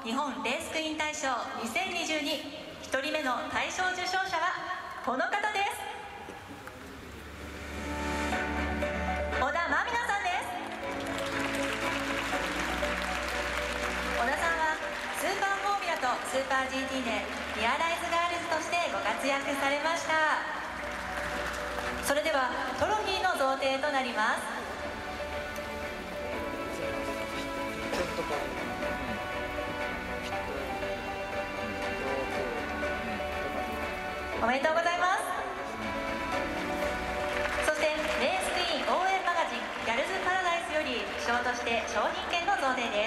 日本レースクイーン大賞2022、1人目の大賞受賞者はこの方です。小田真美奈さんです。小田さんはスーパーフォーミュラとスーパー GT でリアライズガールズとしてご活躍されました。それではトロフィーの贈呈となります。おめでとうございます。そしてレースクイーン応援マガジンギャルズパラダイスより賞として商品券の贈呈です。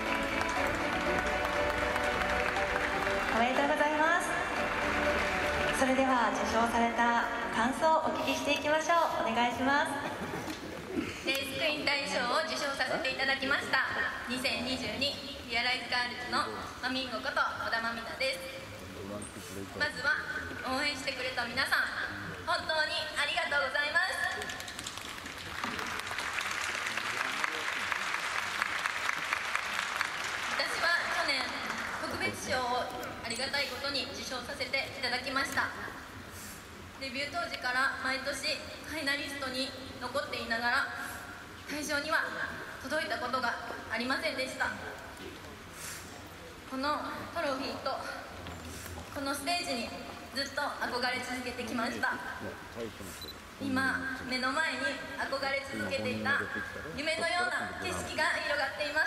おめでとうございます。それでは受賞された感想をお聞きしていきましょう。お願いします。 レースクイーン大賞を受賞させていただきました2022リアライズガールズのマミンゴこと小田真美奈です。まずは応援してくれた皆さん、本当にありがとうございます。私は去年特別賞をありがたいことに受賞させていただきました。デビュー当時から毎年ファイナリストに残っていながら大賞には届いたことがありませんでした。このトロフィーとこのステージにずっと憧れ続けてきました。今目の前に憧れ続けていた夢のような景色が広がっています。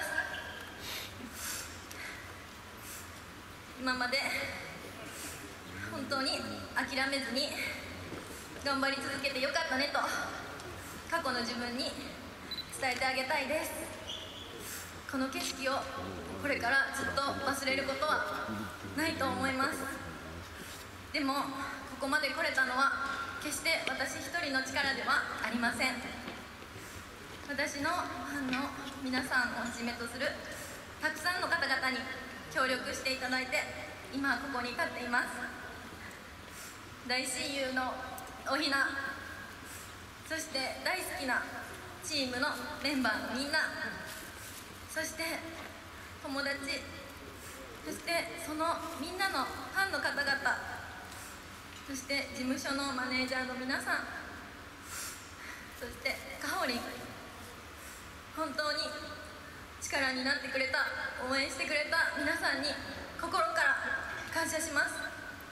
今まで本当に諦めずに頑張り続けてよかったねと過去の自分に伝えてあげたいです。この景色をこれからずっと忘れることはないと思います。でもここまで来れたのは決して私一人の力ではありません。私のファンの皆さんをはじめとするたくさんの方々に協力していただいて今ここに立っています。大親友のおひな、そして大好きなチームのメンバーのみんな、そして友達、そしてそのみんなのファンの方々、そして事務所のマネージャーの皆さん、そしてかほりん、本当に力になってくれた、応援してくれた皆さんに心から感謝します。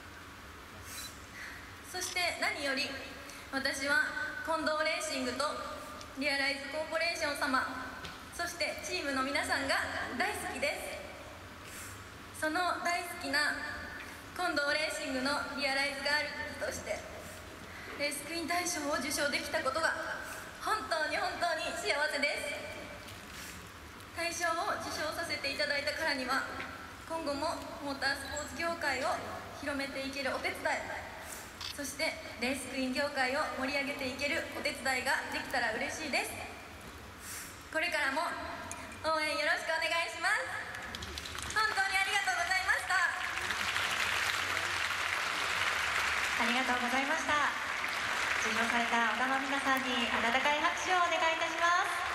そして何より私は近藤レーシングとリアライズコーポレーション様、そしてチームの皆さんが大好きです。その大好きな近藤レーシングのリアライズガールズとしてレースクイーン大賞を受賞できたことが本当に本当に幸せです。大賞を受賞させていただいたからには今後もモータースポーツ業界を広めていけるお手伝い、そしてレースクイーン業界を盛り上げていけるお手伝いができたら嬉しいです。これからも応援よろしくお願いします。本当にありがとうございました。 ありがとうございました。受賞された小田真美奈さんに温かい拍手をお願いいたします。